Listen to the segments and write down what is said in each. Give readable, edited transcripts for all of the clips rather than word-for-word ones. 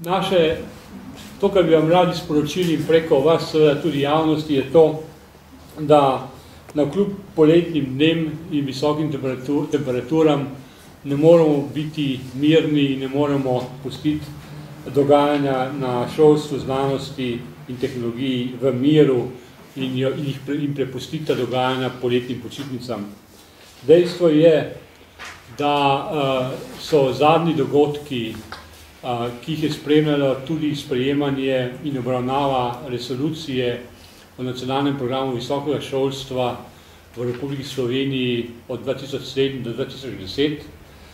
To, kar bi vam radi sporočili preko vas, seveda tudi javnosti, je to, da navkljub poletnim dnem in visokim temperaturam ne moramo biti mirni in ne moramo pustiti dogajanja na šolstvu, znanosti in tehnologiji v miru in prepustiti ta dogajanja poletnim počitnicam. Dejstvo je, da so zadnji dogodki, ki jih je spremljalo tudi sprejemanje in obravnava resolucije o nacionalnem programu visokega šolstva v Republiki Sloveniji od 2007 do 2010,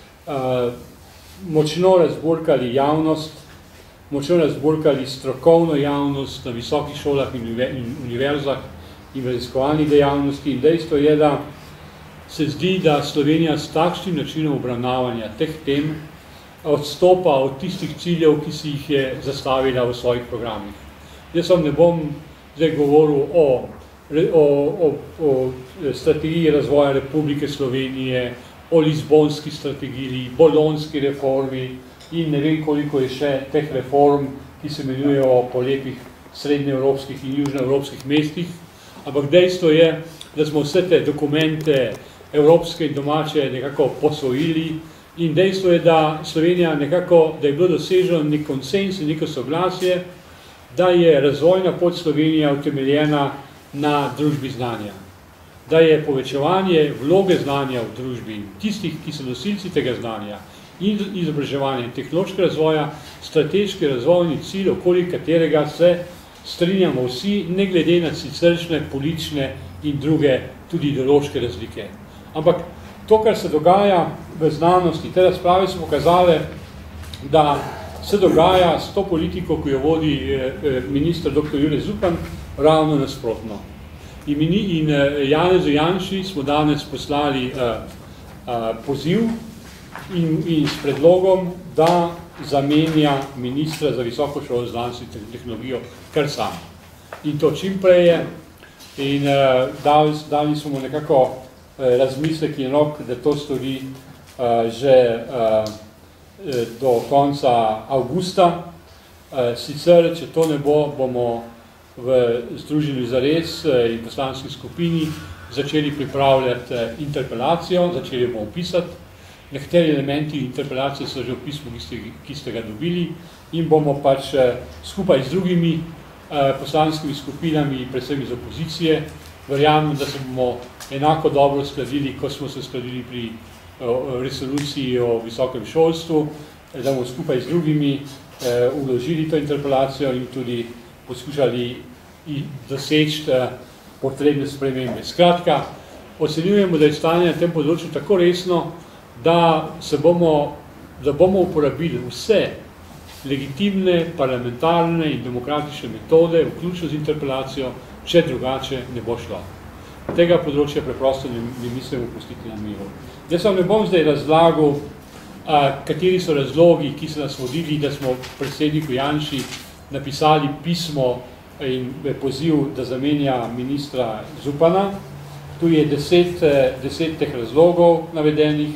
močno razburkali javnost, močno razburkali strokovno javnost na visokih šolah in univerzah in raziskovalnih dejavnosti. In dejstvo je, da se zdi, da Slovenija s takšnim načinom obravnavanja teh tem odstopa od tistih ciljev, ki si jih je zastavila v svojih programih. Jaz vam ne bom zdaj govoril o strategiji razvoja Republike Slovenije, o Lizbonski strategiji, bolonski reformi in ne vem, koliko je še teh reform, ki se imenujejo po lepih srednjeevropskih in južnoevropskih mestih, ampak dejstvo je, da smo vse te dokumente evropske in domače nekako posvojili in dejstvo je, da Slovenija nekako, da je bilo doseženo nek konsens in neko soglasje, da je razvojna pot Slovenije utemeljena na družbi znanja. Da je povečevanje vloge znanja v družbi, tistih, ki so nosilci tega znanja in izobraževanja in tehnološkega razvoja, strateški razvojni cilj, okoli katerega se strinjamo vsi, ne glede na siceršnje, politične in druge tudi ideološke razlike. Ampak to, kar se dogaja v znanosti, te razprave so pokazale, da se dogaja s to politiko, ki jo vodi minister dr. Jure Zupan, ravno nasprotno. In Janezu Janši smo danes poslali poziv in s predlogom, da zamenja ministra za visoko šolstvo, znanost in tehnologijo kar sam. In to čim prej je. In dali smo mu nekako razmislek in rok, da to stori že do konca avgusta. Sicer, če to ne bo, bomo v Združenju zares in poslanski skupini začeli pripravljati interpelacijo, začeli bomo pisati. Nekateri elementi interpelacije so že v pismu, ki ste ga dobili in bomo pač skupaj z drugimi poslanskimi skupinami, predvsem iz opozicije, verjamem, da se bomo enako dobro uskladili, kot smo se uskladili pri resoluciji o visokem šolstvu, da bomo skupaj z drugimi vložili to interpelacijo in tudi poskušali doseči potrebne spremembe. Skratka, ocenjujemo, da je stanje na tem področju tako resno, da bomo uporabili vse legitimne, parlamentarne in demokratične metode, vključno z interpelacijo, če drugače ne bo šlo. Tega področja preprosto ne mislimo pustiti na miru. Jaz vam ne bom zdaj razlagal, kateri so razlogi, ki so nas vodili, da smo predsedniku Janši napisali pismo in poziv, da zamenja ministra Zupana. Tu je 10 teh razlogov navedenih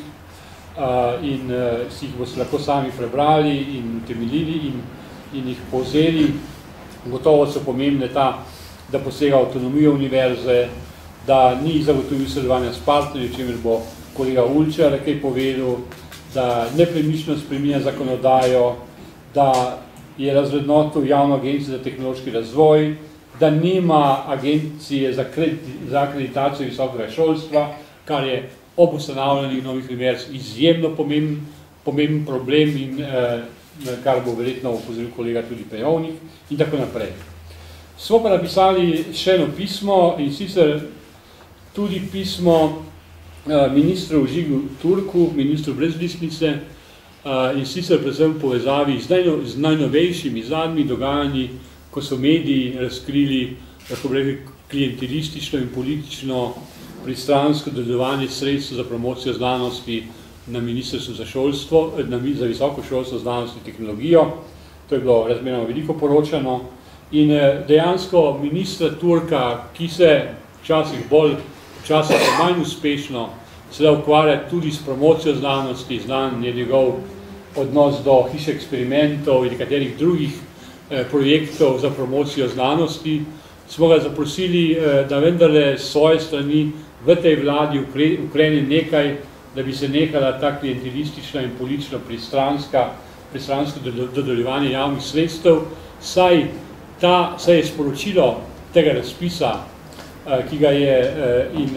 in si jih boste lahko sami prebrali in utemeljili in jih povzeli. Gotovo so pomembne da posega avtonomijo univerze, da ni zagotovil sodelovanja s partnerji, o čemer bo kolega Ulčar kaj povedal, da nepremišljeno spreminja zakonodajo, da je razvrednotil javno agencijo za tehnološki razvoj, da nima agencije za akreditacijo visokega šolstva, kar je ob ustanavljanju novih univerz izjemno pomemben problem in kar bo verjetno opozoril kolega tudi Pejovnik in tako naprej. Smo pa napisali še eno pismo in sicer tudi pismo ministru Žigu Turku, ministru brez listnice, in sicer predvsem v povezavi z najnovejšimi zadnjimi dogajanji, ko so mediji razkrili, lahko bi rekli, klientelistično in politično pristransko dodeljevanje sredstev za promocijo znanosti na Ministrstvu za šolstvo, za visoko šolstvo, znanost in tehnologijo. To je bilo razmeroma veliko poročano. In dejansko ministra Turka, ki se včasih bolj, včasih manj uspešno seveda ukvarja tudi s promocijo znanosti, znan je njegov odnos do hiše eksperimentov in nekaterih drugih projektov za promocijo znanosti, smo ga zaprosili, da vendarle svoje strani v tej vladi ukrene nekaj, da bi se nehala ta klientelistična in politično pristransko dodeljevanje javnih sredstev, saj je sporočilo tega razpisa, ki ga je in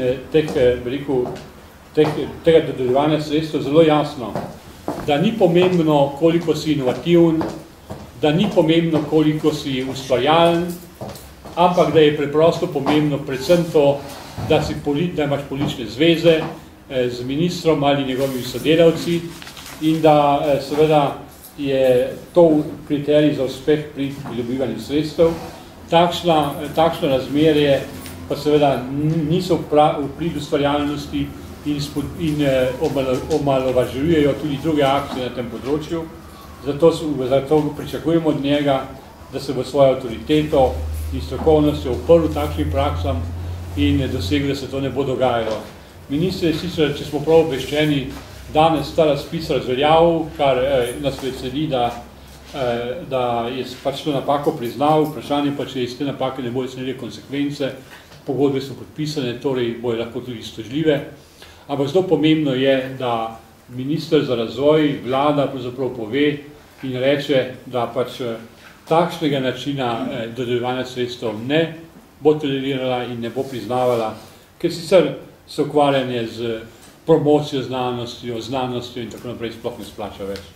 tega dodeljevanja sredstev zelo jasno, da ni pomembno, koliko si inovativen, da ni pomembno, koliko si ustvarjalen, ampak da je preprosto pomembno predvsem to, da imaš politične zveze z ministrom ali njegovimi sodelavci in da seveda je to kriterij za uspeh pri pridobivanju sredstev. Takšno razmerje pa seveda niso v prid ustvarjalnosti in omalovažujejo tudi druge akcije na tem področju. Zato pričakujemo od njega, da se bo svojo avtoriteto in strokovnostjo uprl takšnim praksam in dosegel, da se to ne bo dogajalo. Minister je sicer, če smo prav obveščeni, danes ta razpis razveljavil, kar nas veseli, da je pač to napako priznal, vprašanje pa, če iz te napake ne bojo sneli konsekvence, pogodbe so podpisane, torej bojo lahko tudi iztožljive. Ampak zelo pomembno je, da minister za razvoj, vlada pravzaprav pove in reče, da pač takšnega načina dodeljevanja sredstev ne bo tolerirala in ne bo priznavala, ker sicer se ukvarjanje z promocijo znanostjo in tako naprej sploh ne splača več.